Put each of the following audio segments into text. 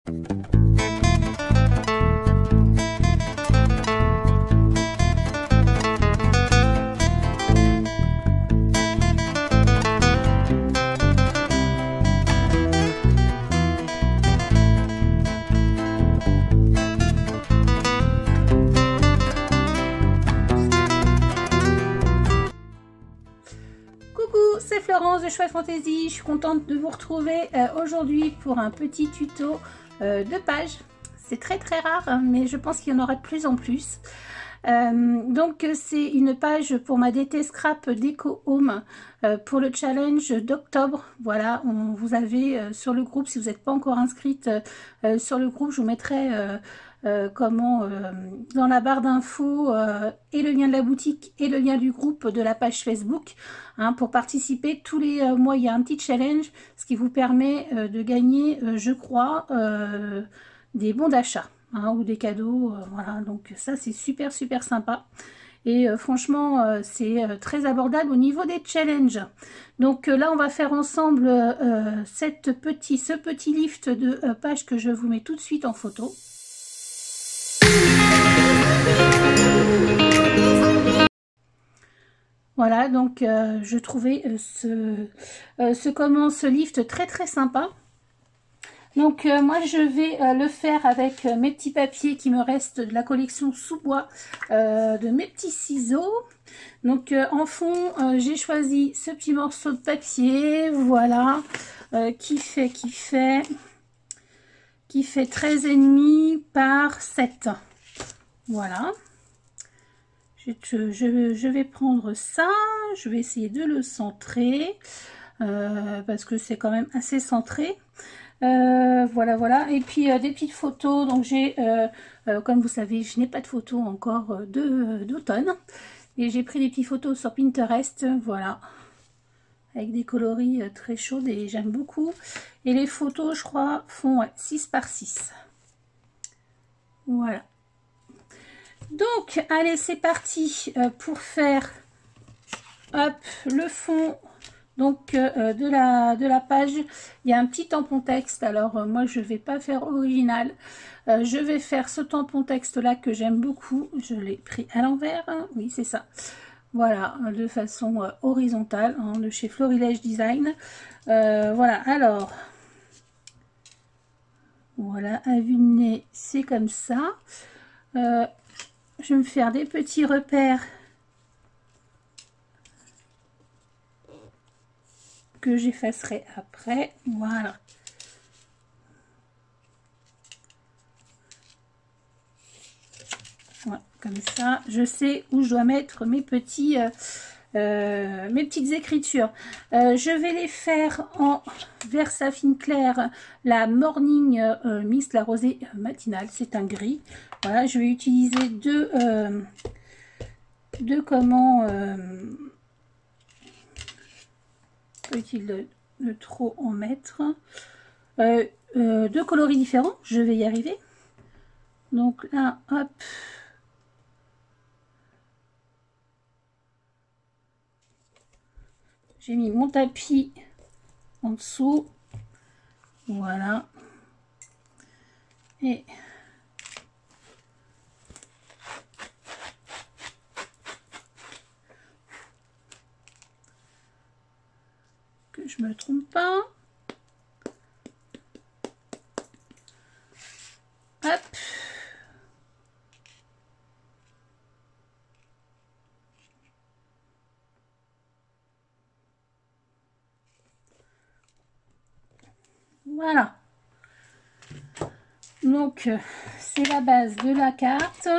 C'est Florence de Chouette Fantaisie. Je suis contente de vous retrouver aujourd'hui pour un petit tuto de page. C'est très rare, mais je pense qu'il y en aura de plus en plus. Donc c'est une page pour ma DT Scrap Déco Home pour le challenge d'octobre. Voilà, vous avez sur le groupe, si vous n'êtes pas encore inscrite sur le groupe, je vous mettrai dans la barre d'infos et le lien de la boutique et le lien du groupe de la page Facebook, hein, pour participer. Tous les mois il y a un petit challenge, ce qui vous permet de gagner je crois des bons d'achat, hein, ou des cadeaux, voilà. Donc ça c'est super sympa et franchement c'est très abordable au niveau des challenges. Donc là on va faire ensemble ce petit lift de page que je vous mets tout de suite en photo. Voilà, donc je trouvais ce lift très sympa. Donc moi je vais le faire avec mes petits papiers qui me restent de la collection sous-bois, de mes petits ciseaux. Donc en fond j'ai choisi ce petit morceau de papier, voilà, qui fait 13,5 par 7. Voilà. Je vais prendre ça, je vais essayer de le centrer, parce que c'est quand même assez centré. Voilà. Et puis des petites photos. Donc j'ai, comme vous savez, je n'ai pas de photos encore d'automne. Et j'ai pris des petites photos sur Pinterest, voilà. Avec des coloris très chaudes et j'aime beaucoup. Et les photos, je crois, font 6 par 6. Voilà. Donc, allez, c'est parti pour faire le fond donc de la page. Il y a un petit tampon texte. Alors, moi, je ne vais pas faire original. Je vais faire ce tampon texte là que j'aime beaucoup. Je l'ai pris à l'envers. Hein. Oui, c'est ça. Voilà, de façon horizontale, hein, de chez Florilège Design. Voilà, alors, voilà, à vue de nez, c'est comme ça. Je vais me faire des petits repères que j'effacerai après. Voilà. Voilà, comme ça, je sais où je dois mettre mes petites écritures. Je vais les faire en Versafine clair, la Morning Mist, la rosée matinale, c'est un gris. Voilà, je vais utiliser deux peut-il de trop en mettre, deux coloris différents, je vais y arriver. Donc là, hop. J'ai mis mon tapis en dessous, voilà, et que je me trompe pas, hop. Voilà, donc c'est la base de la carte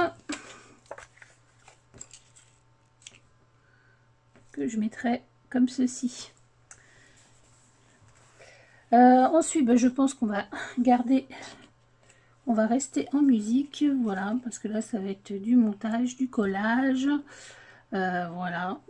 que je mettrai comme ceci. Ensuite, je pense qu'on va garder, on va rester en musique, voilà, parce que là ça va être du montage, du collage, voilà.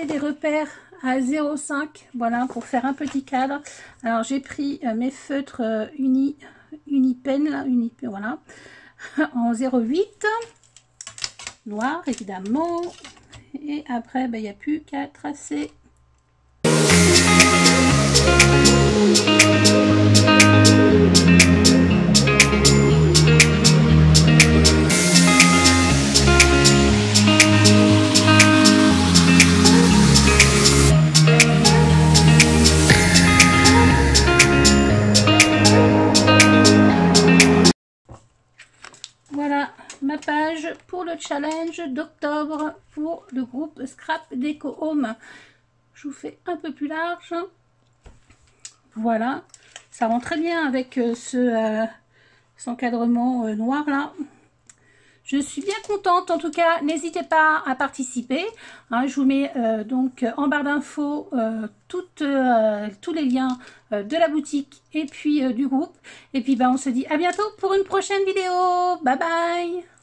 des repères à 0,5, voilà, pour faire un petit cadre. Alors j'ai pris mes feutres Unipen, là, voilà, en 0,8, noir évidemment. Et après, il n'y a plus qu'à tracer. Voilà ma page pour le challenge d'octobre pour le groupe Scrap Déco Home. Je vous fais un peu plus large. Voilà, ça rend très bien avec cet encadrement noir là. Je suis bien contente, en tout cas, n'hésitez pas à participer. Hein, je vous mets donc en barre d'infos tous les liens de la boutique et puis du groupe. Et puis on se dit à bientôt pour une prochaine vidéo. Bye bye!